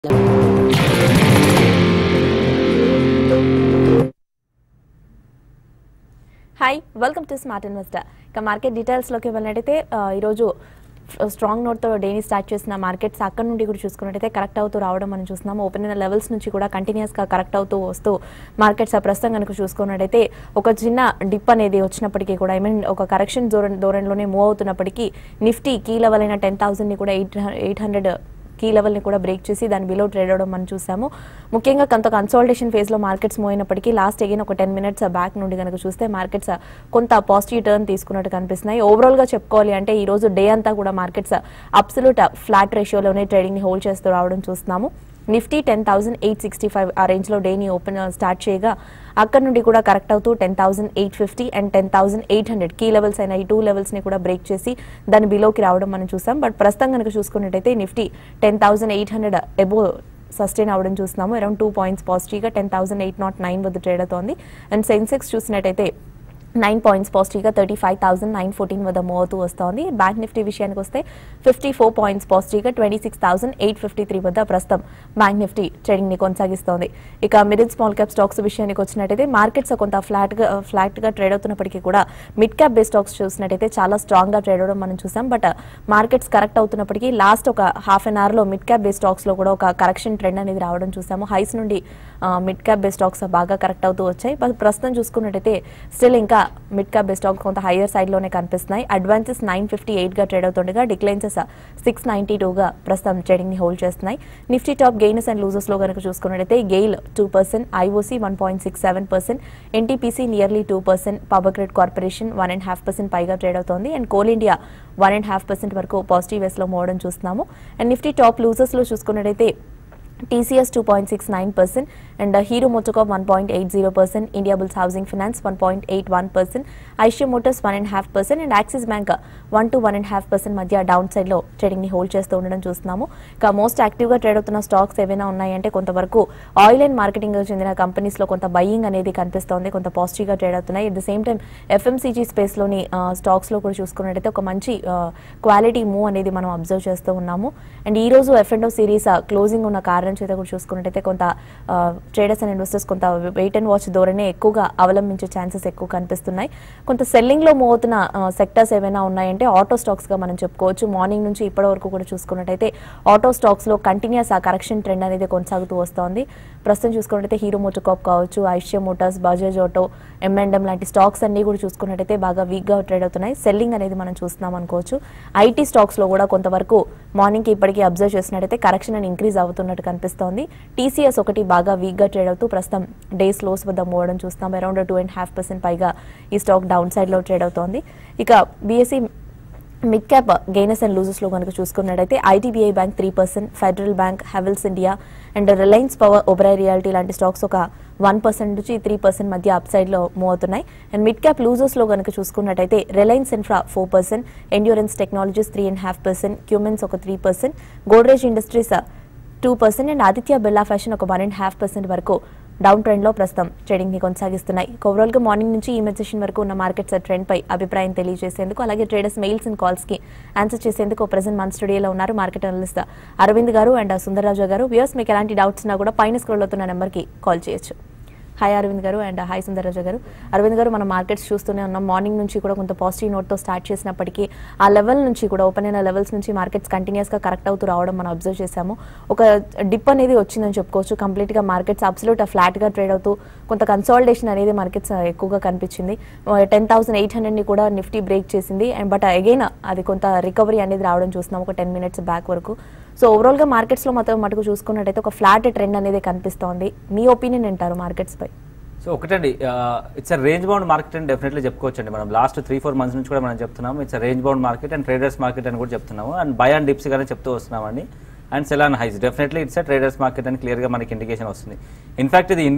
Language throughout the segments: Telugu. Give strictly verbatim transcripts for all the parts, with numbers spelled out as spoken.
Hi welcome to smart investor. ఇక మార్కెట్ డీటెయిల్స్లోకి వెళ్ళినట్టయితే ఈరోజు స్ట్రాంగ్ నోట్తో డేని స్టార్ట్ చేసిన మార్కెట్స్ అక్కడ నుండి కూడా చూసుకున్నట్టయితే కరెక్ట్ అవుతూ రావడం మనం చూస్తున్నాము. ఓపెన్ అయిన లెవెల్స్ నుంచి కూడా కంటిన్యూస్గా కరెక్ట్ అవుతూ వస్తూ మార్కెట్స్ ప్రస్తుతం కనుక చూసుకున్నట్టయితే ఒక చిన్న డిప్ అనేది వచ్చినప్పటికీ కూడా ఐ మీన్ ఒక కరెక్షన్ ధోరణి ధోరణిలోనే మూవ్ అవుతున్నప్పటికీ నిఫ్టీ కీ లెవెల్ అయిన టెన్ థౌసండ్ని కూడా ఎయిట్ ఎయిట్ హండ్రెడ్ కీ లెవెల్ని కూడా బ్రేక్ చేసి దాని బిలో ట్రేడ్ అవడం మనం చూసాము. ముఖ్యంగా కొంత కన్సాలిడేషన్ ఫేజ్లో మార్కెట్స్ మూవ్ అయినప్పటికీ లాస్ట్ అగైన్ ఒక టెన్ మినిట్స్ బ్యాక్ నుండి కనుక చూస్తే మార్కెట్స్ కొంత పాజిటివ్ టర్న్ తీసుకున్నట్టు కనిపిస్తున్నాయి. ఓవరాల్గా చెప్పుకోవాలి అంటే ఈ రోజు డే అంతా కూడా మార్కెట్స్ అబ్సల్యూట్ ఫ్లాట్ రేషియోలోనే ట్రేడింగ్ని హోల్డ్ చేస్తూ రావడం చూస్తున్నాము. Nifty ten thousand eight sixty five ఆ రేంజ్లో డేని ఓపెన్ స్టార్ట్ చేయగా అక్కడ నుండి కూడా కరెక్ట్ అవుతూ ten thousand eight fifty and ten thousand eight hundred key levels అయిన ఈ టూ లెవెల్స్ని కూడా బ్రేక్ చేసి దాని బిలోకి రావడం మనం చూసాం. బట్ ప్రస్తుతం కనుక చూసుకున్నట్టయితే Nifty ten thousand eight hundred above sustain అవ్వడం చూస్తున్నాము. అరౌండ్ టూ పాయింట్స్ పాజిటివ్గా ten thousand eight not nine వద్ద ట్రేడ్ అవుతోంది. అండ్ సెన్సెక్స్ చూసినట్టయితే నైన్ పాయింట్స్ పాజిటివ్గా thirty five thousand nine fourteen వద్ద మూవ్ అవుతూ వస్తోంది. బ్యాంక్ నిఫ్టీ విషయానికి వస్తే ఫిఫ్టీ ఫోర్ పాయింట్స్ పాజిటివ్గా twenty six thousand eight fifty three వద్ద ప్రస్తుతం బ్యాంక్ నిఫ్టీ ట్రేడింగ్ని కొనసాగిస్తోంది. ఇక మిడిల్ స్మాల్ క్యాప్ స్టాక్స్ విషయానికి వచ్చినట్టయితే మార్కెట్స్ కొంత ఫ్లాట్గా ఫ్లాట్గా ట్రేడ్ అవుతున్నప్పటికీ కూడా మిడ్ క్యాప్ బేస్ స్టాక్స్ చూసినట్టయితే చాలా స్ట్రాంగ్గా ట్రేడ్ అవడం మనం చూసాం. బట్ మార్కెట్స్ కరెక్ట్ అవుతున్నప్పటికీ లాస్ట్ ఒక హాఫ్ అన్ అవర్లో మిడ్ క్యాప్ బేస్ స్టాక్స్లో కూడా ఒక కరెక్షన్ ట్రెండ్ అనేది రావడం చూసాము. హైస్ నుండి మిడ్ క్యాప్ బేస్ స్టాక్స్ బాగా కరెక్ట్ అవుతూ వచ్చాయి. ప్రస్తుతం చూసుకున్నట్టయితే స్టిల్ ఇంకా మిడ్ క్యాప్ బేస్ స్టాక్స్ కొంత హైయర్ సైడ్లోనే కనిపిస్తున్నాయి. అడ్వాన్సెస్ నైన్ ఫిఫ్టీ ఎయిట్గా ట్రేడ్ అవుతుండగా డిక్లైన్సెస్ సిక్స్ నైంటీ టూగా ప్రస్తుతం ట్రేడింగ్ని హోల్డ్ చేస్తున్నాయి. నిఫ్టీ టాప్ గెయినర్స్ అండ్ లూజర్స్లో కనుక చూసుకున్నట్టయితే GAIL two percent, IOC one point six seven percent, NTPC nearly two percent, Power Grid Corporation one and half percent పైగా ట్రేడ్ అవుతోంది. And coal India one and half percent వరకు పాజిటివ్ వేస్లో మోవడం చూస్తున్నాము. అండ్ నిఫ్టీ టాప్ లూజర్స్లో చూసుకున్నట్టయితే TCS two point six nine percent and Hero MotoCorp one point eight zero percent, India Bulls Housing Finance one point eight one percent, Eicher Motors one and half percent and Axis Bank one to one and half percent మధ్య డౌన్ సైడ్లో ట్రేడింగ్ని హోల్డ్ చేస్తూ ఉండడం చూస్తున్నాము. ఇక మోస్ట్ యాక్టివ్గా ట్రేడ్ అవుతున్న స్టాక్స్ ఏవైనా ఉన్నాయంటే కొంతవరకు ఆయిల్ అండ్ మార్కెటింగ్ చెందిన కంపెనీస్లో కొంత బయింగ్ అనేది కనిపిస్తోంది, కొంత పాజిటివ్గా ట్రేడ్ అవుతున్నాయి. At the same time FMCG స్పేస్లోని స్టాక్స్లో కూడా చూసుకున్నట్టయితే ఒక మంచి క్వాలిటీ మూవ్ అనేది మనం అబ్జర్వ్ చేస్తూ ఉన్నాము. అండ్ ఈ రోజు F and O series closing ఉన్న కారణం చేత కూడా చూసుకున్నట్టయితే కొంత ట్రేడర్స్ అండ్ ఇన్వెస్టర్స్ కొంత వెయిట్ అండ్ వాచ్ ధోరణి ఎక్కువగా అవలంబించే ఛాన్సెస్ ఎక్కువ కనిపిస్తున్నాయి. కొంత సెల్లింగ్లో మూవ్ అవుతున్న సెక్టర్స్ ఏమైనా ఉన్నాయంటే ఆటో స్టాక్స్గా మనం చెప్పుకోవచ్చు. మార్నింగ్ నుంచి ఇప్పటి వరకు కూడా చూసుకున్నట్టయితే ఆటో స్టాక్స్లో కంటిన్యూస్ ఆ కరెక్షన్ ట్రెండ్ అనేది కొనసాగుతూ వస్తోంది. ప్రస్తుతం చూసుకున్నట్టయితే హీరో మోటోకాప్ కావచ్చు, Eicher Motors, Bajaj auto, M and M లాంటి స్టాక్స్ అన్ని కూడా చూసుకున్నట్టయితే బాగా వీక్గా ట్రేడ్ అవుతున్నాయి. సెల్లింగ్ అనేది మనం చూస్తున్నాం అనుకోవచ్చు. ఐటీ స్టాక్స్లో కూడా కొంతవరకు మార్నింగ్కి ఇప్పటికీ అబ్జర్వ్ చేసినట్టయితే కరెక్షన్ అని ఇంక్రీజ్ అవుతున్నట్టు కనిపిస్తోంది. టీసీఎస్ ఒకటి బాగా వీక్గా ట్రేడ్ అవుతూ ప్రస్తుతం డేస్ లోస్ వద్ద మోవడం చూస్తాం. Around two and half percent పైగా ఈ స్టాక్ డౌన్ సైడ్లో ట్రేడ్ అవుతోంది. ఇక BSE mid cap gainers and లూజర్స్లో కనుక చూసుకున్నట్టయితే IDBI bank three percent, Federal Bank, Havells India and Reliance Power, Oberoi Realty లాంటి స్టాక్స్ ఒక వన్ పర్సెంట్ నుంచి త్రీ పర్సెంట్ మధ్య అప్ సైడ్లో మూవ్ అవుతున్నాయి. అండ్ మిడ్ క్యాప్ లూజర్స్లో కనుక చూసుకున్నట్టయితే Reliance Infra four percent, Endurance Technologies three and half percent, Cummins ఒక three percent, Godrej Industries two percent and Aditya Birla Fashion ఒక వన్ అండ్ హాఫ్ పర్సెంట్ వరకు డౌన్ ట్రెండ్లో ప్రస్తుతం ట్రేడింగ్ని కొనసాగిస్తున్నాయి. ఓవరాల్గా మార్నింగ్ నుంచి ఈ మెసేషన్ వరకు ఉన్న మార్కెట్స్ ట్రెండ్పై అభిప్రాయం తెలియజేసేందుకు అలాగే ట్రేడర్స్ మెయిల్స్ అండ్ కాల్స్కి ఆన్సర్ చేసేందుకు ప్రెజెంట్ మన స్టూడియోలో ఉన్నారు మార్కెట్ అనలిస్ట్ అరవింద్ గారు అండ్ సుందరరాజు గారు. వ్యూవర్స్ మీకు ఎలాంటి డౌట్స్ ఉన్నా కూడా పైన స్క్రోల్ అవుతున్న నెంబర్కి కాల్ చేయొచ్చు. హాయ్ అరవింద్ గారు అండ్ హాయ్ సుందరరాజు గారు. అరవింద్ గారు, మనం మార్కెట్స్ చూస్తూనే ఉన్నాం. మార్నింగ్ నుంచి కూడా కొంత పాజిటివ్ నోట్తో స్టార్ట్ చేసినప్పటికీ ఆ లెవెల్ నుంచి కూడా ఓపెన్ అయిన లెవెల్స్ నుంచి మార్కెట్స్ కంటిన్యూస్గా కరెక్ట్ అవుతూ రావడం మనం అబ్జర్వ్ చేశాము. ఒక డిప్ అనేది వచ్చిందని చెప్పుకోవచ్చు. కంప్లీట్గా మార్కెట్స్ అబ్సల్యూట్ ఫ్లాట్గా ట్రేడ్ అవుతూ కొంత కన్సాలిడేషన్ అనేది మార్కెట్స్ ఎక్కువగా కనిపించింది. టెన్ థౌసండ్ ఎయిట్ హండ్రెడ్ని కూడా నిఫ్టీ బ్రేక్ చేసింది. అండ్ బట్ అగైన్ అది కొంత రికవరీ అనేది రావడం చూస్తున్నాం ఒక టెన్ మినిట్స్ బ్యాక్ వరకు. సో ఓవరాల్గా మార్కెట్స్లో మొత్తం మటుకు చూసుకున్నట్టయితే ఒక ఫ్లాట్ ట్రెండ్ అనేది కనిపిస్తోంది. మీ ఒపీనియన్ ఏంటారు మార్కెట్స్ పై? సో ఒకటండి, it's a range bound market అని డెఫినెట్లీ చెప్పుకోవచ్చండి. మనం లాస్ట్ త్రీ ఫోర్ మంత్స్ నుంచి కూడా మనం చెప్తున్నాము it's a range bound market and traders market అని కూడా చెప్తున్నాము. అండ్ బై అండ్ డిప్స్ గానే చెప్తూ వస్తున్నామండి. And sell and highs definitely it's a traders market అని క్లియర్గా మనకి ఇండికేషన్ వస్తుంది. ఇన్ఫాక్ట్ ఇది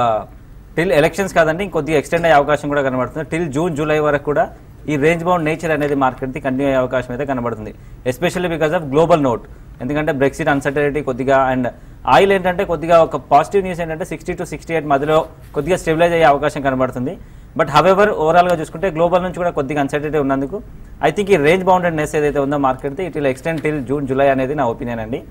టిల్ ఎలక్షన్స్ కాదండి, ఇంకొద్దిగా ఎక్స్టెండ్ అయ్యే అవకాశం కూడా కనబడుతుంది. టిల్ జూన్ జూలై వరకు కూడా ఈ రేంజ్ బౌండ్ నేచర్ అనేది మార్కెట్కి కంటిన్యూ అయ్యే అవకాశం అయితే కనబడుతుంది. Especially because of global note, ఎందుకంటే బ్రెక్సిట్ అన్సర్టనిటీ కొద్దిగా అండ్ ఆయిల్ ఏంటంటే కొద్దిగా ఒక పాజిటివ్ న్యూస్ ఏంటంటే సిక్స్టీ టు సిక్స్టీ ఎయిట్ మధ్యలో కొద్దిగా స్టెబిలైజ్ అయ్యే అవకాశం కనబడుతుంది. బట్ హవెవర్ ఓవరాల్గా చూసుకుంటే గ్లోబల్ నుంచి కూడా కొద్దిగా అన్సర్టనిటీ ఉన్నందుకు ఐ థింక్ ఈ రేంజ్ బౌండెడ్నెస్ ఏదైతే ఉందో market it will extend till June July అనేది నా ఒపీనియన్ అండి.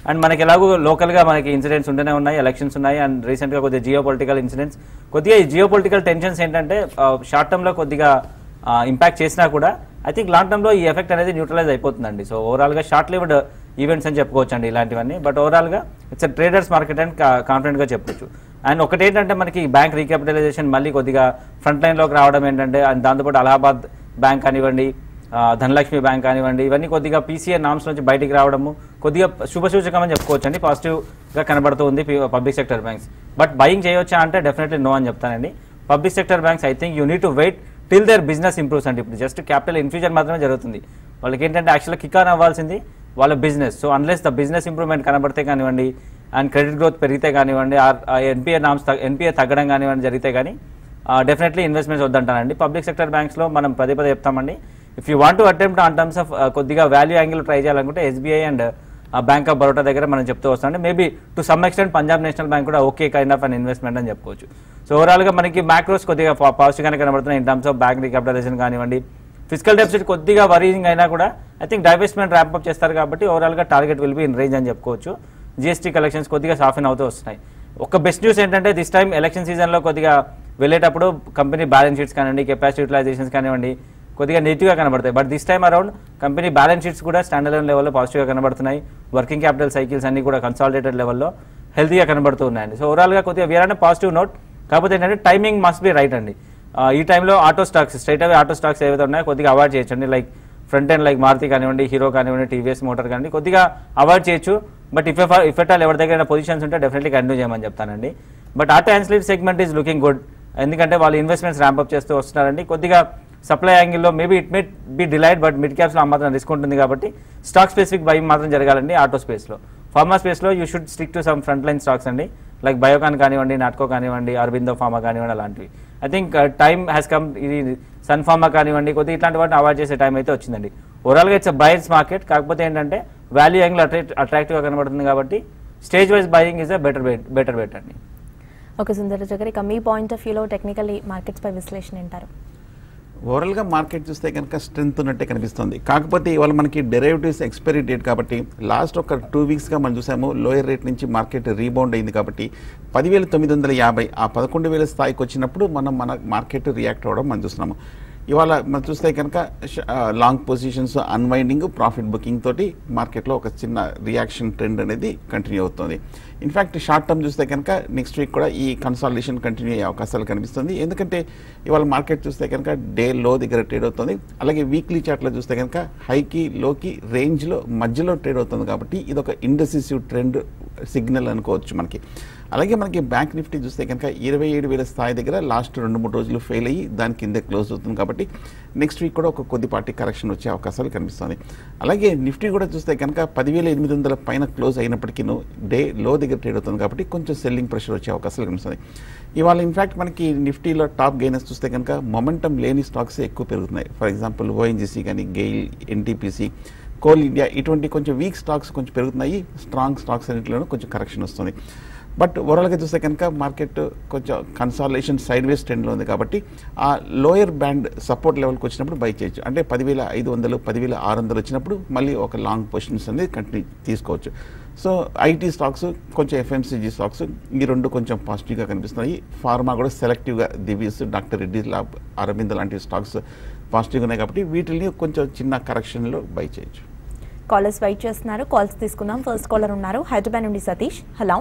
అండ్ మనకి ఎలాగో లోకల్గా మనకి ఇన్సిడెంట్స్ ఉంటూనే ఉన్నాయి, ఎలక్షన్స్ ఉన్నాయి, అండ్ రీసెంట్గా కొద్దిగా జియో పొలిటికల్ ఇన్సిడెంట్స్, కొద్దిగా ఈ జియో పొలిటికల్ టెన్షన్స్ ఏంటంటే షార్ట్ టర్మ్లో కొద్దిగా ఇంపాక్ట్ చేసినా కూడా ఐ థింక్ లాంగ్ టర్మ్లో ఈ ఎఫెక్ట్ అనేది న్యూట్రలైజ్ అయిపోతుందండి. సో ఓవరాల్గా షార్ట్ లివ్డ్ ఈవెంట్స్ అని చెప్పుకోవచ్చు అండి ఇలాంటివన్నీ. బట్ ఓవరాల్గా ఇట్స్ ట్రేడర్స్ మార్కెట్ అని కాన్ఫిడెంట్గా చెప్పొచ్చు. అండ్ ఒకటి ఏంటంటే మనకి బ్యాంక్ రీక్యాపిటలైజేషన్ మళ్ళీ కొద్దిగా ఫ్రంట్ లైన్లోకి రావడం ఏంటంటే, అండ్ దాంతోపాటు అలహాబాద్ బ్యాంక్ కానివ్వండి, ధనలక్ష్మి బ్యాంక్ కానివ్వండి, ఇవన్నీ కొద్దిగా పీసీఏ నామ్స్ నుంచి బయటికి రావడము కొద్దిగా శుభసూచకం అని చెప్పుకోవచ్చు అండి, పాజిటివ్గా కనబడుతూ ఉంది public sector banks. But buying చేయొచ్చా అంటే డెఫినెట్లీ నో అని చెప్తానండి. Public sector banks I think you need to wait till their business improves అండి. ఇప్పుడు జస్ట్ క్యాపిటల్ ఇన్ఫ్యూజన్ మాత్రమే జరుగుతుంది. వాళ్ళకి ఏంటంటే యాక్చువల్గా కిక్ ఆన్ అవ్వాల్సింది వాళ్ళ business. So unless the business improvement కనబడితే కానివ్వండి, అండ్ క్రెడిట్ గ్రోత్ పెరిగితే కానివ్వండి, ఎన్పిఏ నామ్స్ ఎన్పిఏ తగ్గడం కానివ్వండి జరిగితే కానీ డెఫినెట్లీ ఇన్వెస్ట్మెంట్స్ వద్దంటానండి. పబ్లిక్ సెక్టర్ బ్యాంక్స్లో మనం పదే పదే చెప్తామండి, if you want to attempt on terms of కొద్దిగా వాల్యూ యాంగిల్ ట్రై చేయాలనుకుంటే SBI and bank of Baroda దగ్గర మనం చెప్తూ వస్తామండి. Maybe to some extent Punjab national bank కూడా okay kind of an investment అని చెప్పుకోవచ్చు. సో ఓవరాల్గా మనకి మ్యాక్రోస్ కొద్దిగా పాజిటివ్గానే కనబడుతున్నాయి in terms of bank recapitalisation కానివ్వండి. ఫిజికల్ డెఫిసిట్ కొద్దిగా వరీయింగ్ అయినా కూడా I think divestment ramp up చేస్తారు కాబట్టి ఓవరాల్గా target will be in range అని చెప్పుకోవచ్చు. జిఎస్టీ కలెక్షన్స్ కొద్దిగా సాఫెన్ అవుతూ వస్తున్నాయి. ఒక బెస్ట్ న్యూస్ ఏంటంటే దిస్ టైం ఎలక్షన్ సీజన్లో కొద్దిగా వెళ్ళేటప్పుడు కంపెనీ బ్యాలెన్స్ షీట్స్ కానివ్వండి, కెపాసిటీ యూటిలైజేషన్స్ కానివ్వండి కొద్దిగా నెగిటివ్గా కనబడతాయి. But this time around company balance sheets కూడా స్టాండర్డ్ లెవెల్లో పాజిటివ్గా కనబడుతున్నాయి. వర్కింగ్ క్యాపిటల్ సైకిల్స్ అన్ని కూడా కన్సాలిడేటెడ్ లెవెల్లో హెల్తీగా కనబడుతూ ఉన్నాయండి. సో ఓవరాల్గా కొద్దిగా వీఆర్ పాజిటివ్ నోట్. కాకపోతే ఏంటంటే టైమింగ్ మస్ట్ బి రైట్ అండి. ఈ టైంలో ఆటో స్టాక్స్ స్ట్రైట్ అవే ఆటో స్టాక్స్ ఏవైతే ఉన్నాయో కొద్దిగా అవాయిడ్ చేయొచ్చండి. Like front end like Maruti కానివ్వండి, హీరో కానివ్వండి, టీవీఎస్ మోటార్ కానివ్వండి కొద్దిగా అవాయిడ్ చేయొచ్చు. But if if at all ఎవరి దగ్గర పొజిషన్స్ ఉంటే డెఫినెట్లీ కంటిన్యూ చేయమని చెప్తానండి. But auto ancillary segment is looking good, ఎందుకంటే వాళ్ళు ఇన్వెస్ట్మెంట్స్ ర్యాంప్ అప్ చేస్తూ వస్తున్నారండి. కొద్దిగా సప్లై యాంగిల్లో maybe it may be delayed, but mid క్యాప్స్లో ఆ మాత్రం రిస్క్ ఉంటుంది కాబట్టి స్టాక్ స్పెసిఫిక్ బయింగ్ మాత్రం జరగాలండి. ఆటో స్పేస్లో, ఫార్మా స్పేస్లో you should stick to some front line stocks అండి, లైక్ బయోకాన్ కానివ్వండి, నాట్కో కానివ్వండి, అరబిందో ఫార్మా కానివ్వండి, అలాంటివి. I think time has come. ఇది సన్ ఫార్మా కానివ్వండి కొద్దిగా ఇట్లాంటి వాటిని అవాయిడ్ చేసే టైం అయితే వచ్చిందండి. ఓవరాల్గా ఇట్స్ బయర్స్ మార్కెట్. కాకపోతే ఏంటంటే వాల్యూ యాంగిల్ అట్రాక్ట్ అట్రాక్టివ్గా కనబడుతుంది కాబట్టి stage wise buying is a better bet better bet అండి. ఓకే సుందరరాజు గారు, ఇక మీ పాయింట్ ఆఫ్ వ్యూలో టెక్నికల్లీ మార్కెట్స్ పై విశ్లేషణ ఏంటారు? ఓవరాల్గా మార్కెట్ చూస్తే కనుక స్ట్రెంత్ ఉన్నట్టే కనిపిస్తుంది. కాకపోతే ఇవాళ మనకి డెరివేటివ్స్ ఎక్స్పైరీ డేట్ కాబట్టి లాస్ట్ ఒక టూ వీక్స్గా మనం చూసాము లోయర్ రేట్ నుంచి మార్కెట్ రీబౌండ్ అయింది కాబట్టి పదివేల తొమ్మిది వందల యాభై ఆ పదకొండు వేల స్థాయికి వచ్చినప్పుడు మనం మన మార్కెట్ రియాక్ట్ అవ్వడం మనం చూస్తున్నాము. ఇవాళ మనం చూస్తే కనుక long positions unwinding profit booking తోటి మార్కెట్లో ఒక చిన్న రియాక్షన్ ట్రెండ్ అనేది కంటిన్యూ అవుతుంది. ఇన్ఫ్యాక్ట్ షార్ట్ టర్మ్ చూస్తే కనుక నెక్స్ట్ వీక్ కూడా ఈ కన్సాలిడేషన్ కంటిన్యూ అయ్యే అవకాశాలు కనిపిస్తుంది. ఎందుకంటే ఇవాళ మార్కెట్ చూస్తే కనుక డే లో దగ్గర ట్రేడ్ అవుతుంది. అలాగే వీక్లీ చార్ట్లో చూస్తే కనుక హైకి లోకి రేంజ్లో మధ్యలో ట్రేడ్ అవుతుంది కాబట్టి ఇది ఒక ఇండెసిసివ్ ట్రెండ్ సిగ్నల్ అనుకోవచ్చు మనకి. అలాగే మనకి బ్యాంక్ నిఫ్టీ చూస్తే కనుక ఇరవై ఏడు వేల స్థాయి దగ్గర లాస్ట్ రెండు మూడు రోజులు ఫెయిల్ అయ్యి దాని కిందే క్లోజ్ అవుతుంది కాబట్టి నెక్స్ట్ వీక్ కూడా ఒక కొద్దిపాటి కరెక్షన్ వచ్చే అవకాశాలు కనిపిస్తుంది. అలాగే నిఫ్టీ కూడా చూస్తే కనుక పదివేల ఎనిమిది వందల పైన క్లోజ్ అయినప్పటికీ డే లో దగ్గర ట్రేడ్ అవుతుంది కాబట్టి కొంచెం సెల్లింగ్ ప్రెషర్ వచ్చే అవకాశాలు కనిపిస్తుంది. ఇవాళ ఇన్ఫ్యాక్ట్ మనకి నిఫ్టీలో టాప్ గెయినర్స్ చూస్తే కనుక మొమెంటం లేని స్టాక్స్ ఎక్కువ పెరుగుతున్నాయి. ఫర్ ఎగ్జాంపుల్ ఓఎన్జీసీ కానీ, గెయిల్, ఎన్టీపీసీ, కోల్ ఇండియా ఇటువంటి కొంచెం వీక్ స్టాక్స్ కొంచెం పెరుగుతున్నాయి. స్ట్రాంగ్ స్టాక్స్ అన్నింటిలోనూ కొంచెం కరెక్షన్ వస్తుంది. బట్ ఓవరాల్గా చూస్తే కనుక మార్కెట్ కొంచెం కన్సాలిడేషన్ సైడ్ వేస్ ట్రెండ్లో ఉంది కాబట్టి ఆ లోయర్ బ్యాండ్ సపోర్ట్ లెవెల్కి వచ్చినప్పుడు బై చేయొచ్చు. అంటే పదివేల ఐదు వందలు పదివేల ఆరు వందలు వచ్చినప్పుడు మళ్ళీ ఒక లాంగ్ పొజిషన్స్ అనేది కంటిన్యూ తీసుకోవచ్చు. సో ఐటీ స్టాక్స్, కొంచెం ఎఫ్ఎంసీజీ స్టాక్స్ ఈ రెండు కొంచెం పాజిటివ్గా కనిపిస్తున్నాయి. ఫార్మా కూడా సెలెక్టివ్గా దివీస్, డాక్టర్ రెడ్డి ల్యాబ్, అరబిందో లాంటి స్టాక్స్ పాజిటివ్గా ఉన్నాయి కాబట్టి వీటిని కొంచెం చిన్న కరెక్షన్లో బై చేయొచ్చు. కాలర్స్ వెయిట్ చేస్తున్నారు, కాల్స్ తీసుకుందాం. ఫస్ట్ కాలర్ ఉన్నారు హైదరాబాద్ నుండి సతీష్. హలో.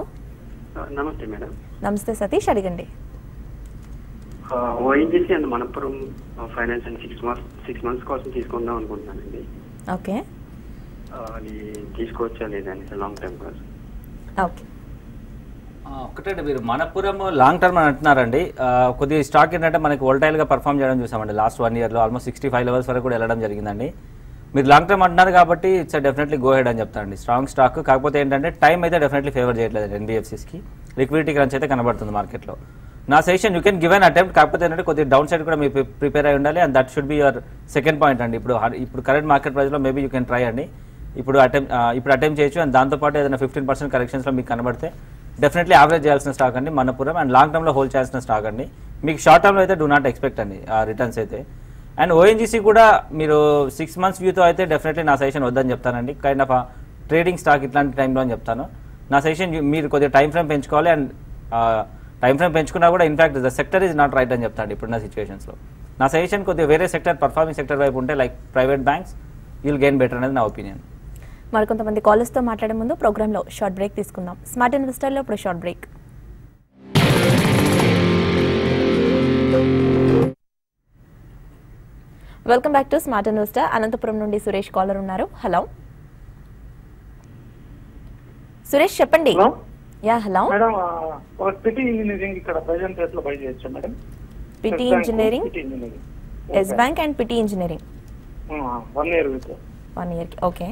నమస్తే మేడం. నమస్తే సతీష్, అడగండి. ONGC and Manappuram finance and six months six months కోసం తీసుకుందాం అనుకుంటున్నానండి. ఓకే, అది తీసుకోవచ్చా లేదండి లాంగ్ టర్మ్ కోసం? ఓకే, ఒకటే మీరు మనపురం లాంగ్ టర్మ్ అని అంటున్నారండి. కొద్ది స్టాక్ ఏంటంటే మనకి వోల్టైల్గా పర్ఫామ్ చేయడం చూసామండి లాస్ట్ వన్ ఇయర్లో. ఆల్మోస్ట్ సిక్స్టీ ఫైవ్ లెవెల్స్ వరకు కూడా వెళ్ళడం జరిగిందండి. మీరు లాంగ్ టర్మ్ అంటున్నారు కాబట్టి ఇట్స్ డెఫినెట్లీ గో హెడ్ అని చెప్తానండి. Strong stock. కాకపోతే ఏంటంటే టైం అయితే డెఫినెట్లీ ఫేవర్ చేయట్లేదు ఎన్బిఎఫ్సిస్కి. లిక్విడిటీ క్రంచ్ అయితే కనబడుతుంది మార్కెట్లో. నా suggestion you can give an attempt. కాకపోతే ఏంటంటే కొద్దిగా డౌన్ సైడ్ కూడా మీరు ప్రిపేర్ అయి ఉండాలి. And that should be your second point అండి. ఇప్పుడు ఇప్పుడు కరెంట్ మార్కెట్ ప్రైస్లో మేబీ యూ కెన్ ట్రై అండి. ఇప్పుడు అటెంప్ట్ ఇప్పుడు అటెంప్ట్ చేయొచ్చు. అండ్ దాంతోపాటు ఏదైనా ఫిఫ్టీన్ పర్సెంట్ కరెక్షన్స్లో మీకు కనబడితే డెఫినెట్లీ యావరేజ్ చేయాల్సిన స్టాక్ అండి మనపురం. అండ్ లాంగ్ టర్మ్లో హోల్డ్ చేయాల్సిన స్టాక్ అండి. మీకు షార్ట్ టర్మ్లో అయితే డూ నాట్ ఎక్స్పెక్ట్ అండి ఆ రిటర్న్స్ అయితే. అండ్ ఓఎన్జీసీ కూడా మీరు సిక్స్ మంత్స్ వ్యూతో అయితే డెఫినెట్లీ నా సజెషన్ వద్దని చెప్తానండి. కైండ్ ఆఫ్ ట్రేడింగ్ స్టాక్ ఇట్లాంటి టైంలో అని చెప్తాను. నా సజెషన్ మీరు కొద్దిగా టైం ఫ్రేమ్ పెంచుకోవాలి. అండ్ టైం ఫ్రేమ్ పెంచుకున్నా కూడా in fact the sector is not right అని చెప్తాను ఇప్పుడున్న సిచ్యువేషన్స్లో. నా సజెషన్ కొద్దిగా వేరే సెక్టర్ పర్ఫార్మింగ్ సెక్టర్ వైపు ఉంటే like private banks will gain better అనేది నా ఒపీనియన్. మరికొంతమంది కాలర్స్తో మాట్లాడే ముందు ప్రోగ్రాంలో షార్ట్ బ్రేక్ తీసుకుందాం. స్మార్ట్ ఇన్వెస్టర్లో ఇప్పుడు short break. Welcome back to smart investor. Anantapuram నుండి సురేష్ కాలర్ ఉన్నారు. హలో సురేష్ చెప్పండి. Yeah hello madam, PT engineering ఇక్కడ ప్రెజెంట్ రేట్ లో బై చేయొచ్చా madam? PT engineering, Yes bank and PT engineering one year one ఇయర్కి. ఓకే.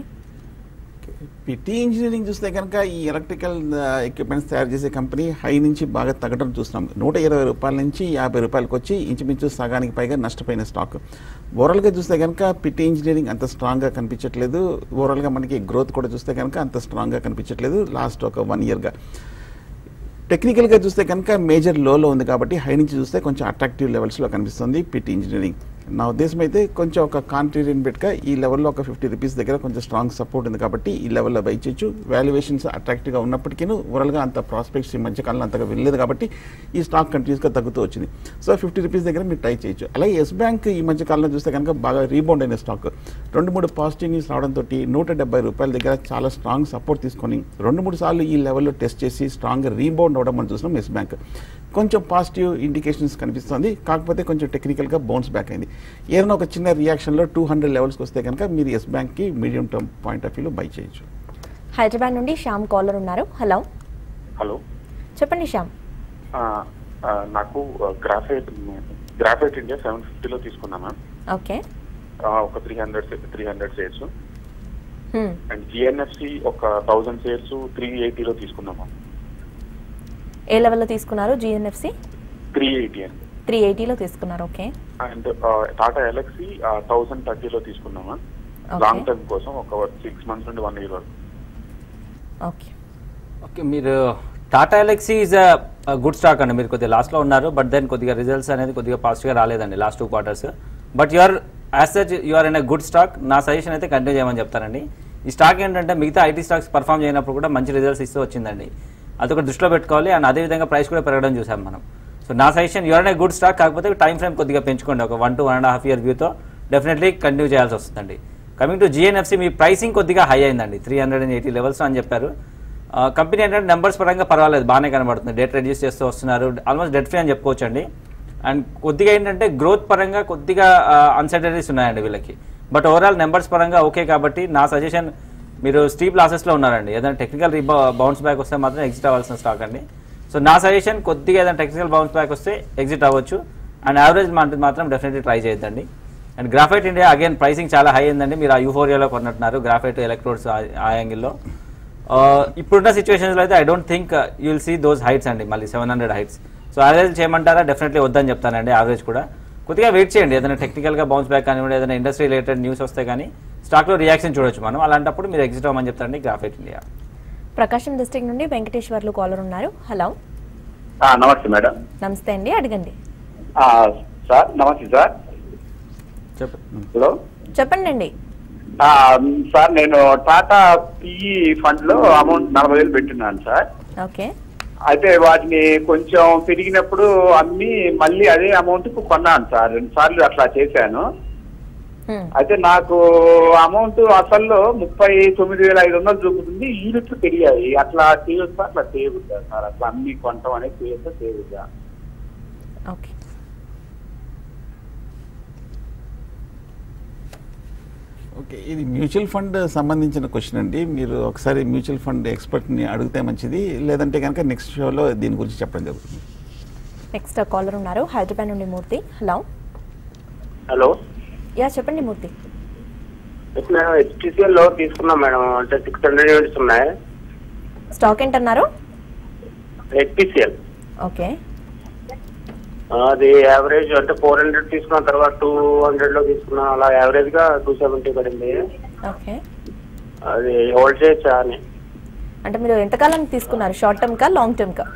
పిటి ఇంజనీరింగ్ చూస్తే కనుక ఈ ఎలక్ట్రికల్ ఎక్విప్మెంట్స్ తయారు చేసే కంపెనీ హై నుంచి బాగా తగ్గడం చూస్తున్నాం. నూట ఇరవై రూపాయల నుంచి యాభై రూపాయలకు వచ్చి ఇంచుమించు సగానికి పైగా నష్టపోయిన స్టాక్. ఓవరాల్గా చూస్తే కనుక పిటి ఇంజనీరింగ్ అంత స్ట్రాంగ్గా కనిపించట్లేదు. ఓవరాల్గా మనకి గ్రోత్ కూడా చూస్తే కనుక అంత స్ట్రాంగ్గా కనిపించట్లేదు లాస్ట్ ఒక వన్ ఇయర్గా. టెక్నికల్గా చూస్తే కనుక మేజర్ లోలో ఉంది కాబట్టి హై నుంచి చూస్తే కొంచెం అట్రాక్టివ్ లెవెల్స్లో కనిపిస్తుంది పిటి ఇంజనీరింగ్. నా ఉద్దేశం అయితే కొంచెం ఒక కాంట్రీరియన్ బెట్గా ఈ లెవెల్లో ఒక ఫిఫ్టీ రూపీస్ దగ్గర కొంచెం స్ట్రాంగ్ సపోర్ట్ ఉంది కాబట్టి ఈ లెవెల్లో బై చేయొచ్చు. వాల్యుయేషన్స్ అట్రాక్టివ్గా ఉన్నప్పటికీ ఓవరాల్గా అంత ప్రాస్పెక్ట్స్ ఈ మధ్యకాలంలో అంతగా వెళ్ళలేదు కాబట్టి ఈ స్టాక్ కంటిన్యూస్గా తగ్గుతూ వచ్చింది. సో ఫిఫ్టీ రూపీస్ దగ్గర మీరు ట్రై చేయొచ్చు. అలాగే ఎస్ బ్యాంక్ ఈ మధ్యకాలంలో చూస్తే కనుక బాగా రీబౌండ్ అయిన స్టాక్. రెండు మూడు పాజిటివ్ న్యూస్ రావడంతో నూట డెబ్బై రూపాయల దగ్గర చాలా స్ట్రాంగ్ సపోర్ట్ తీసుకొని రెండు మూడు సార్లు ఈ లెవెల్లో టెస్ట్ చేసి స్ట్రాంగ్ రీబౌండ్ అవడం మనం చూస్తున్నాం. ఎస్ బ్యాంక్ కొంచెం పాజిటివ్ ఇండికేషన్స్ కనిపిస్తుంది, కాకపోతే కొంచెం టెక్నికల్గా బౌన్స్ బ్యాక్ అయింది. ఏదైనా ఒక చిన్న రియాక్షన్లో టూ హండ్రెడ్ లెవెల్స్కి వస్తే కనుక మీరు ఎస్ బ్యాంక్కి మీడియం టర్మ్ పాయింట్ ఆఫ్ వ్యూలో బై చేయొచ్చు. హైదరాబాద్ నుండి శ్యామ్ కాలర్ ఉన్నారు. హలో హలో చెప్పండి శ్యామ్. నాకు గ్రాఫైట్ గ్రాఫైట్ ఇండియా సెవెన్ ఫిఫ్టీలో తీసుకున్నా మ్యామ్. ఓకే. ఒక three hundred three hundred shares and GNFC ఒక థౌసండ్ షేర్స్ త్రీ ఎయిటీలో తీసుకున్నాం మ్యామ్. ఏ లెవెల్లో తీసుకున్నారు? జిఎన్ఎఫ్సి త్రీ ఎయిటీ అండి. త్రీ ఎయిటీలో తీసుకున్నారు. Okay. And Tata Elxsi thousand థర్టీలో తీసుకున్నామా లాంగ్ టర్మ్ కోసం ఒక సిక్స్ మంత్స్ నుండి వన్ ఇయర్ వరకు. ఓకే ఓకే మీరు Tata Elxsi is a good stock అండి. మీరు కొద్దిగా లాస్ట్లో ఉన్నారు, బట్ దెన్ కొద్దిగా రిజల్ట్స్ అనేది కొద్దిగా పాజిటివ్గా రాలేదండి last two quarters. But you're as such you're in a good stock. నా సజెషన్ అయితే కంటిన్యూ చేయమని చెప్తానండి. ఈ స్టాక్ ఏంటంటే మిగతా ఐటీ స్టాక్స్ పర్ఫామ్ చేయనప్పుడు కూడా మంచి రిజల్ట్స్ ఇస్తూ వచ్చిందండి. అదొక దృష్టిలో పెట్టుకోవాలి. అండ్ అదేవిధంగా ప్రైస్ కూడా పెరగడం చూసాం మనం. సో నా suggestion you're a good stock, కాకపోతే టైం ఫ్రేమ్ కొద్దిగా పెంచుకోండి. ఒక one to one and half year వ్యూతో డెఫినెట్లీ కంటిన్యూ చేయాల్సి వస్తుందండి. కమింగ్ టు జిఎన్ఎఫ్సి, మీ ప్రైసింగ్ కొద్దిగా హై అయిందండి, three hundred and eighty levels అని చెప్పారు. కంపెనీ ఏంటంటే నెంబర్స్ పరంగా పర్వాలేదు, బాగానే కనబడుతుంది. డెట్ రెడ్యూస్ చేస్తూ వస్తున్నారు, ఆల్మోస్ట్ డెట్ ఫ్రీ అని చెప్పుకోవచ్చు అండి. అండ్ కొద్దిగా ఏంటంటే గ్రోత్ పరంగా కొద్దిగా అన్సర్టనిటీస్ ఉన్నాయండి వీళ్ళకి. బట్ ఓవరాల్ నెంబర్స్ పరంగా ఓకే కాబట్టి నా సజెషన్ మీరు స్టీప్ లాసెస్లో ఉన్నారండి. ఏదైనా టెక్నికల్ రీబౌ బౌన్స్ బ్యాక్ వస్తే మాత్రం ఎగ్జిట్ అవ్వాల్సిన స్టాక్ అండి. సో నా సజెషన్ కొద్దిగా ఏదైనా టెక్నికల్ బౌన్స్ బ్యాక్ వస్తే ఎగ్జిట్ అవ్వచ్చు. అండ్ యావరేజ్ మంత్ మాత్రం డెఫినెట్లీ ట్రై చేయొద్దండి. And graphite India again pricing చాలా హై అయిందండి. మీరు ఆ యూఫోరియాలో కొన్నట్టున్నారు గ్రాఫైట్ ఎలక్ట్రోడ్స్ ఆ యాంగిల్లో. ఇప్పుడున్న సిచ్యువేషన్స్లో అయితే I don't think you will see those heights అండి, మళ్ళీ seven hundred heights. So average చేయమంటారా? డెఫినెట్లీ వద్దని చెప్తానండి. యావరేజ్ కూడా కొద్దిగా వెయిట్ చేయండి. ఏదైనా టెక్నికల్గా బౌన్స్ బ్యాక్ కానివ్వండి, ఏదైనా ఇండస్ట్రీ రిలేటెడ్ న్యూస్ వస్తే కానీ స్టాక్లో రియాక్షన్ చూడొచ్చు మనం. అలాంటప్పుడు మీరు ఎగ్జిట్ అవ్వమని చెప్తారండి గ్రాఫైట్ ఇండియా. ప్రకాశం డిస్ట్రిక్ట్ నుండి వెంకటేశ్వర్లు కాలర్ ఉన్నారు. హలో నమస్తే మేడం. నమస్తే అండి, అడగండి. సార్ నమస్తే సార్. చెప్పండి. హలో చెప్పండి అండి. సార్ నేను టాటా పిఈ ఫండ్ లో అమౌంట్ నలభై వేలు పెట్టినాను సార్. ఓకే. అయితే వాటిని కొంచెం పెరిగినప్పుడు అమ్మి మళ్ళీ అదే అమౌంట్ కు కొన్నాను సార్. రెండు సార్లు అట్లా చేశాను. అయితే నాకు అమౌంట్ అసలు ముప్పై తొమ్మిది వేల ఐదు వందలు చూపుతుంది. యూనిట్లు పెరిగాయి. అట్లా చేయొచ్చా? అట్లా చేయవద్దా సార్? అట్లా అమ్మి కొనటం అనేది చేయొచ్చా చేయవద్దా? ఓకే. ఓకే, ఇది మ్యూచువల్ ఫండ్ సంబంధించిన క్వశ్చన్ అండి. మీరు ఒకసారి మ్యూచువల్ ఫండ్ ఎక్స్పర్ట్ని అడిగితే మంచిది, లేదంటే కనుక నెక్స్ట్ షోలో దీని గురించి చెప్పడం జరుగుతుంది. నెక్స్ట్ కాలర్ ఉన్నారు హైదరాబాద్ నుండి మూర్తి. హలో హలో యా చెప్పండి మూర్తి. మేడం హెచ్టిసిఎల్ లో తీసుకున్నాం మేడం, అంటే సిక్స్ హండ్రెడ్ యూనిట్స్ ఉన్నాయి. స్టాక్ ఏంటన్నారు? హెచ్టిసిఎల్. ఓకే. అది యావరేజ్ అంటే ఫోర్ హండ్రెడ్ తీసుకున్న తర్వాత టూ హండ్రెడ్ లో తీసుకున్నా, అలా యావరేజ్ గా టూ సెవెంటీ పడింది. ఓకే. అది హోల్డ్ చేయొచ్చా అని. అంటే మీరు ఎంతకాలం తీసుకున్నారు? షార్ట్ టర్మ్ కా లాంగ్ టర్మ్ కా?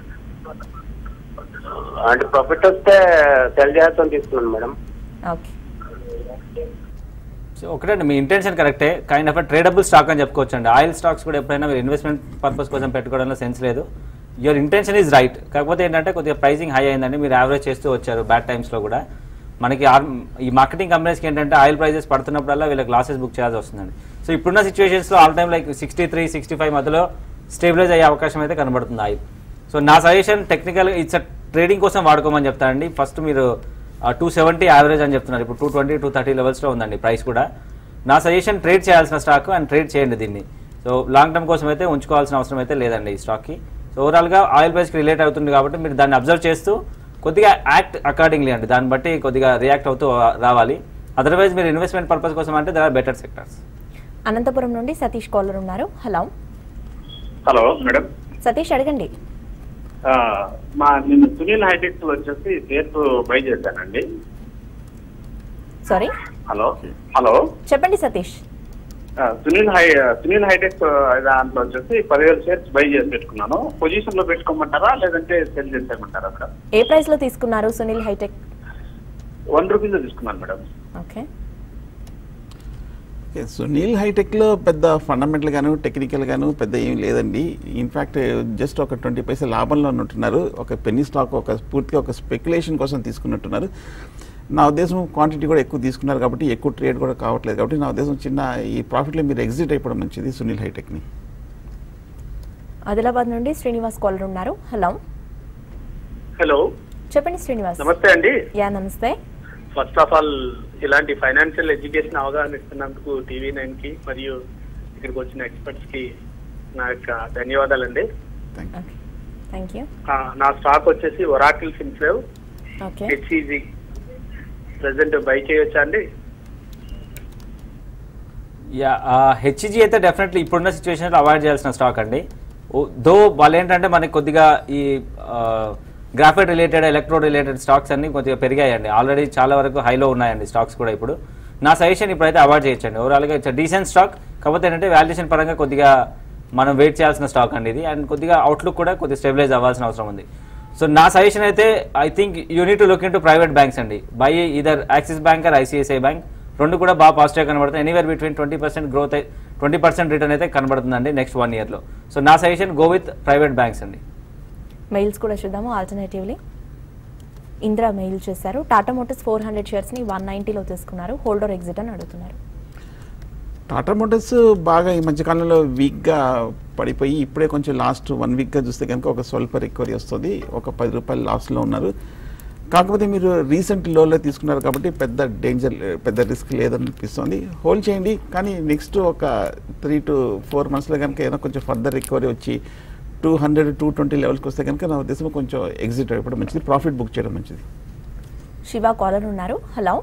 అంటే ప్రాఫిట్ వస్తే సెల్ చేస్తాను తీసుకున్నాను మేడం. ఓకే. సో సో ఒకటండి మీ ఇంటెన్షన్ కరెక్టే, కైండ్ ఆఫ్ ట్రేడబుల్ స్టాక్ అని చెప్పుకోవచ్చు అండి. ఆయిల్ స్టాక్స్ కూడా ఎప్పుడైనా మీరు ఇన్వెస్ట్మెంట్ పర్పస్ కోసం పెట్టుకోవడంలో సెన్స్ లేదు. Your intention is right. కాకపోతే ఏంటంటే కొద్దిగా ప్రైసింగ్ హై అయిందండి, మీరు యావరేజ్ చేస్తూ వచ్చారు బ్యాడ్ టైమ్స్లో కూడా. మనకి ఈ మార్కెటింగ్ కంపెనీస్కి ఏంటంటే ఆయిల్ ప్రైజెస్ పడుతున్నప్పుడల్లా వీళ్ళకి లాసెస్ బుక్ చేయాల్సి వస్తుందండి. సో ఇప్పుడున్న సిచ్యువేషన్స్లో all time like sixty three sixty five మధ్యలో స్టేబిలైజ్ అయ్యే అవకాశం అయితే కనబడుతుంది ఆయిల్. సో నా సజెషన్ టెక్నికల్ ఇట్స్ ట్రేడింగ్ కోసం వాడుకోమని చెప్తానండి. ఫస్ట్ మీరు టూ సెవెంటీ యావరేజ్ అని చెప్తున్నారు, ఇప్పుడు టూ ట్వంటీ టూ థర్టీ లెవెల్స్లో ఉందండి ప్రైస్ కూడా. నా సజెషన్ ట్రేడ్ చేయాల్సిన స్టాక్ అండ్ ట్రేడ్ చేయండి దీన్ని. సో లాంగ్ టర్మ్ కోసం అయితే ఉంచుకోవాల్సిన అవసరం అయితే లేదండి ఈ స్టాక్కి. సో ఓవరాల్గా ఆయిల్ ప్రైస్కి రిలేట్ అవుతుంది కాబట్టి మీరు దాన్ని అబ్జర్వ్ చేస్తూ కొద్దిగా యాక్ట్ అకార్డింగ్లీ అండి, దాన్ని బట్టి కొద్దిగా రియాక్ట్ అవుతూ రావాలి. అదర్వైజ్ మీరు ఇన్వెస్ట్మెంట్ పర్పస్ కోసం అంటే there are better sectors. Anantapuram నుండి సతీష్ కాలర్ ఉన్నారు. Hello hello madam. సతీష్ అడగండి. మా నేను సునీల్ హైటెక్స్ వచ్చేసి షేర్స్ బై చేశానండి. సారీ హలో హలో చెప్పండి సతీష్. సునీల్ హై సునీల్ హైటెక్స్ దాంట్లో వచ్చేసి పదివేల షేర్స్ బై చేసి పెట్టుకున్నాను. పొజిషన్ లో పెట్టుకోమంటారా లేదంటే సెల్ చేసేయమంటారా మేడం? ఏ ప్రైస్ లో తీసుకున్నారు సునీల్ హైటెక్? వన్ రూపీస్ లో తీసుకున్నాను మేడం. ఓకే. సునీల్ హైటెక్లో పెద్ద ఫండమెంటల్ గాను టెక్నికల్ గాను పెద్ద ఏం లేదండి. ఇన్ఫ్యాక్ట్ జస్ట్ ఒక ట్వంటీ పైసా లాభంలో ఉన్నట్టున్నారు. ఒక పెన్నీ స్టాక్ ఒక పూర్తిగా ఒక స్పెక్యులేషన్ కోసం తీసుకున్నట్టున్నారు. నా ఉద్దేశం క్వాంటిటీ కూడా ఎక్కువ తీసుకున్నారు కాబట్టి ఎక్కువ ట్రేడ్ కూడా కావట్లేదు కాబట్టి నా ఉద్దేశం చిన్న ఈ ప్రాఫిట్లో మీరు ఎగ్జిట్ అయిపోవడం మంచిది సునీల్ హైటెక్ని. ఆదిలాబాద్ నుండి శ్రీనివాస్ కాలర్ ఉన్నారు. హలో హలో చెప్పండి శ్రీనివాస్. నమస్తే అండి. యా నమస్తే. ఫస్ట్ ఆఫ్ ఆల్ ఇలాంటి ఫైనాన్షియల్ ఎడ్యుకేషన్ అవగాహన ఇస్తున్నందుకు టీవీ నైన్ కి మరియు ఇక్కడికి వచ్చిన ఎక్స్పర్ట్స్ కి నా యొక్క ధన్యవాదాలండి. Thank you. నా స్టాక్ వచ్చేసి Oracle Finserv okay. HEG present buy చేయొచ్చా అండి? యా హెచ్ఈజీ అయితే డెఫినెట్లీ ఇప్పుడున్న సిచ్యువేషన్లో అవాయిడ్ చేయాల్సిన స్టాక్ అండి. దో వాళ్ళు ఏంటంటే మనకి కొద్దిగా ఈ graphite related electrode related stocks అన్ని కొద్దిగా పెరిగాయండి. ఆల్రెడీ చాలా వరకు హైలో ఉన్నాయండి స్టాక్స్ కూడా. ఇప్పుడు నా సజెషన్ ఇప్పుడైతే అవాయిడ్ చేయొచ్చండి. ఓవరాల్గా ఇట్స్ డీసెంట్ స్టాక్. కాకపోతే ఏంటంటే వాల్యుయేషన్ పరంగా కొద్దిగా మనం వెయిట్ చేయాల్సిన స్టాక్ అండి ఇది. అండ్ కొద్దిగా అవుట్లుక్ కూడా కొద్దిగా స్టెబిలైజ్ అవ్వాల్సిన అవసరం ఉంది. సో నా సజెషన్ అయితే I think you need to look into private banks అండి. By either Axis bank or ICICI bank. రెండు కూడా బాగా పాజిటివ్గా కనబడుతుంది. Anywhere between twenty percent growth twenty percent return అయితే కనబడుతుందండి నెక్స్ట్ వన్ ఇయర్లో. సో నా suggestion go with private banks అండి. మెయిల్స్ కూడా చూద్దాము. ఆల్టర్నేటివ్లీ ఇంద్రా మెయిల్ చేశారు. టాటా మోటార్స్ ఫోర్ హండ్రెడ్ షేర్స్ని వన్ నైంటీలో తీసుకున్నారు. హోల్డర్ ఎగ్జిట్ అని అడుగుతున్నారు. టాటా మోటార్స్ బాగా ఈ మధ్యకాలంలో వీక్గా పడిపోయి ఇప్పుడే కొంచెం లాస్ట్ వన్ వీక్గా చూస్తే కనుక ఒక స్వల్ప రికవరీ వస్తుంది. ఒక పది రూపాయలు లాస్లో ఉన్నారు. కాకపోతే మీరు రీసెంట్ లోలో తీసుకున్నారు కాబట్టి పెద్ద డేంజర్ పెద్ద రిస్క్ లేదనిపిస్తుంది. హోల్డ్ చేయండి. కానీ నెక్స్ట్ ఒక త్రీ టు ఫోర్ మంత్స్లో కనుక ఏదైనా కొంచెం ఫర్దర్ రికవరీ వచ్చి టూ హండ్రెడ్ టూ ట్వంటీ లెవెల్స్కి వస్తే కనుక నా ఉద్దేశం కొంచెం ఎగ్జిట్ అయిపోవడం మంచిది, ప్రాఫిట్ బుక్ చేయడం మంచిది. శివ కాలర్ ఉన్నారు. Hello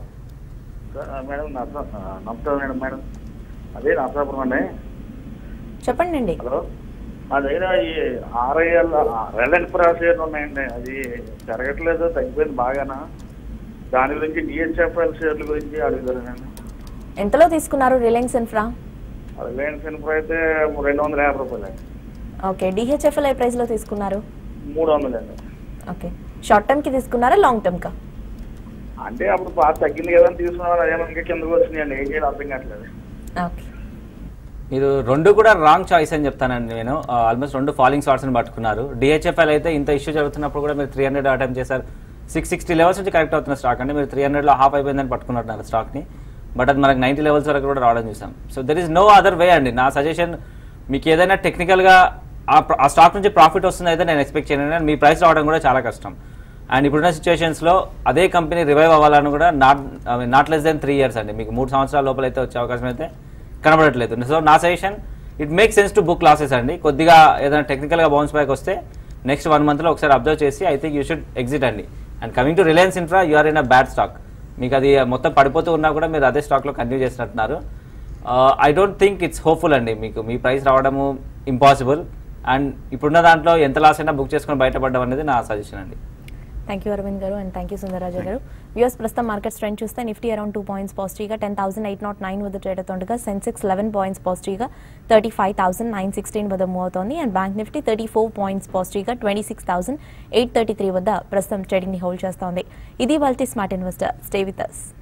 madam. నమస్కారం మేడం. మేడం అదే నరసాపురం అండి. చెప్పండి అండి. హలో. మా దగ్గర ఈ ఆర్ఐఎల్ రిలయన్స్ షేర్లు ఉన్నాయండి. అది జరగట్లేదు, తగ్గిపోయింది బాగానా. దాని గురించి డిహెచ్ఎఫ్ఎల్ షేర్ల గురించి అడుగుతారండి. ఎంతలో తీసుకున్నారు రిలయన్స్ ఇన్ఫ్రా? రిలయన్స్ ఇన్ఫ్రా అయితే రెండు వందల యాభై రూపాయలు అండి. ఓకే. డిహెచ్ఎఫ్ఎల్ ఏ ప్రైస్లో తీసుకున్నారు? మూడు వందలు అండి. ఓకే. షార్ట్ టర్మ్కి తీసుకున్నారా లాంగ్ టర్మ్కా? అంటే అప్పుడు బాగా తగ్గింది కదా తీసుకున్నారు. అదే ఇంకా కిందకు వచ్చినాయండి. ఏం చేయాలి అర్థం కావట్లేదు. ఓకే. మీరు రెండు కూడా రాంగ్ చాయిస్ అని చెప్తానండి నేను. ఆల్మోస్ట్ రెండు ఫాలింగ్ స్టార్ట్స్ని పట్టుకున్నారు. డిహెచ్ఎఫ్ఎల్ అయితే ఇంత ఇష్యూ జరుగుతున్నప్పుడు కూడా మీరు త్రీ హండ్రెడ్ అటెంప్ట్ చేశారు. సిక్స్ సిక్స్టీ లెవెల్స్ నుంచి కరెక్ట్ అవుతున్న స్టాక్ అండి. మీరు త్రీ హండ్రెడ్లో హాఫ్ అయిపోయిందని పట్టుకున్నట్టున్నారు స్టాక్ని. బట్ అది మనకు నైంటీ లెవెల్స్ వరకు కూడా రావడం చూసాం. So there is no other way అండి. నా సజెషన్ మీకు ఏదైనా టెక్నికల్గా ఆ స్టాక్ నుంచి ప్రాఫిట్ వస్తుంది అయితే నేను ఎక్స్పెక్ట్ చేయను. మీ ప్రైస్ రావడం కూడా చాలా కష్టం. అండ్ ఇప్పుడున్న సిచ్యువేషన్స్లో అదే కంపెనీ రివైవ్ అవ్వాలని కూడా not not less than three years అండి. మీకు మూడు సంవత్సరాల లోపల అయితే వచ్చే అవకాశం అయితే కనబడట్లేదు. సో నా suggestion it make sense to book losses అండి. కొద్దిగా ఏదైనా టెక్నికల్గా బౌన్స్ బ్యాక్ వస్తే నెక్స్ట్ వన్ మంత్లో ఒకసారి అబ్జర్వ్ చేసి I think you should exit అండి. And coming to Reliance infra you are in a bad stock. మీకు అది మొత్తం పడిపోతూ ఉన్నా కూడా మీరు అదే స్టాక్లో కంటిన్యూ చేసినట్టున్నారు. I don't think it's hopeful అండి. మీకు మీ ప్రైస్ రావడము ఇంపాసిబుల్. అండ్ ఇప్పుడున్న దాంట్లో ఎంత లాస్ అయినా బుక్ చేసుకొని బయటపడడం అనేది నా సజెషన్ అండి. థ్యాంక్ యూ అరవింద్ గారు and thank you Sundararaja garu. Views ప్రస్తుతం మార్కెట్ ట్రెండ్ చూస్తే నిఫ్టీ అరౌండ్ టూ పాయింట్స్ పాజిటివ్గా ten thousand eight not nine వద్ద ట్రేడ్ అవుతుండగా సెన్సెక్స్ లెవెన్ పాయింట్స్ పాజిటివ్గా thirty five thousand nine sixteen వద్ద మూవ్ అవుతోంది. And bank Nifty thirty four points పాజిటివ్గా twenty six thousand eight thirty three వద్ద ప్రస్తుతం ట్రేడింగ్ని హోల్డ్ చేస్తోంది. ఇది వాళ్ళ smart investor. Stay with us.